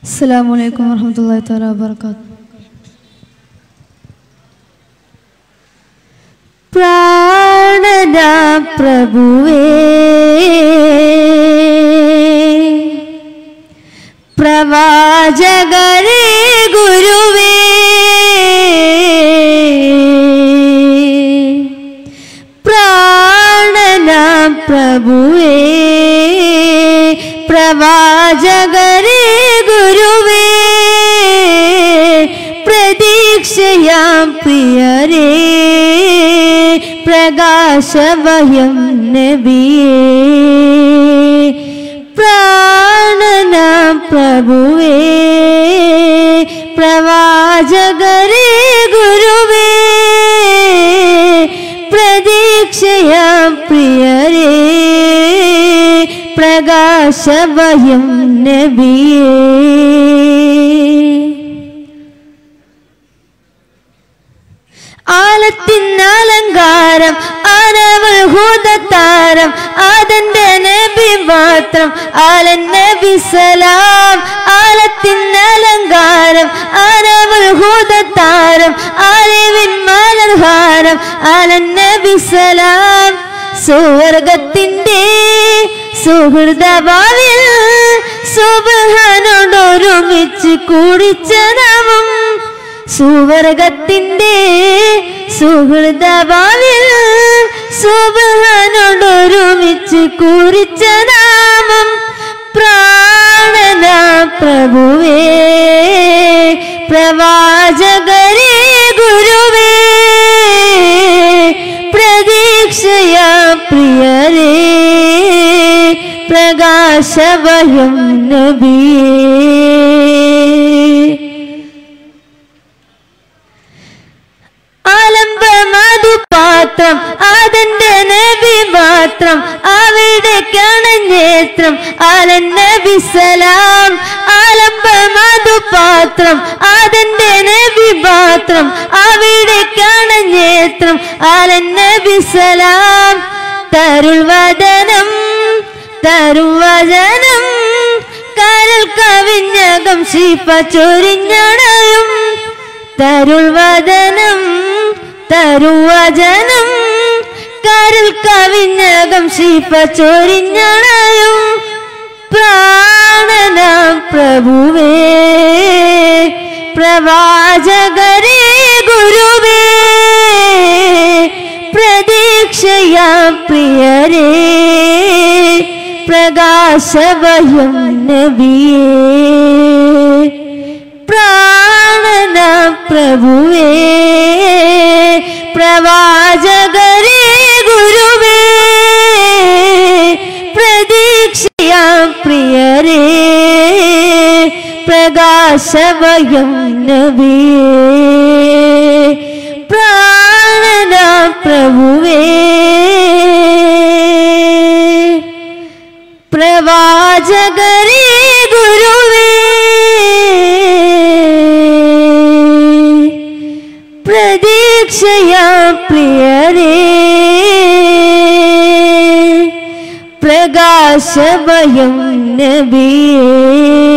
Assalamualaikum warahmatullahi wabarakatuh. Pranada Prabhuve Pravajagare Guruve Pranada Prabhuve Pravajagare Guruve Pradikshayam Priyare Pragashavayam Nabiye Prananam Prabhuve Pravajagare Guruve Pradikshayam Priyare Pragashavayam Nabiye ആലത്തിന്നാലങ്കാരം ആനവൾ ഹൂദത്താരം ആദന്റെ നബി മാത്രം ആലൻ നബി സലാം ആലത്തിന്നാലങ്കാരം ആനവൾ ഹൂദത്താരം ആലിവിൻ മലർഹാരം ആലൻ നബി സലാം സുവർഗത്തിന്റെ സുഹൃദഭാവിൽ സുബ്ഹാനോടൊരുമിച്ച് കൂടിച്ച നാമം സുവർഗത്തിന്റെ സുഹൃദഭാവിൽ സുബ്ഹാനോടൊരുമിച്ച് കുറിച്ച നാമം പ്രാണന പ്രഭുവേ പ്രവാചകരേ ഗുരുവേ പ്രതീക്ഷയാ പ്രിയരേ പ്രകാശവയം നബിയേ ആലംബമധുപാത്രം ആദന്റെ നബി മാത്രം അവിടേക്കാണ് നേത്രം ആലൻ നബി സലാം ആലംബമധുപാത്രം ആദന്റെ നബി മാത്രം അവിടേക്കാണ് നേത്രം ആലൻ നബി സലാം തരുൾവദനം തരുവചനം കരൽ കവിഞ്ഞകം ശിഫ ചൊരിഞ്ഞടയും തരുൾവദനം തരുവചനം കരൽ കവിഞ്ഞകം ശിഫ ചൊരിഞ്ഞണയും പ്രാണന പ്രഭുവേ പ്രവാചകരേ ഗുരുവേ പ്രതീക്ഷയാ പ്രിയരേ പ്രകാശവയം നബിയേ പ്രാണന പ്രഭുവേ പ്രവാചകരേ ഗുരുവേ പ്രതീക്ഷയാ പ്രിയരേ പ്രകാശവയം നബിയേ പ്രാണന പ്രഭുവേ പ്രവാചകരേ ഗുരുവേ പ്രതീക്ഷയാ പ്രിയരേ പ്രകാശവയം നബിയേ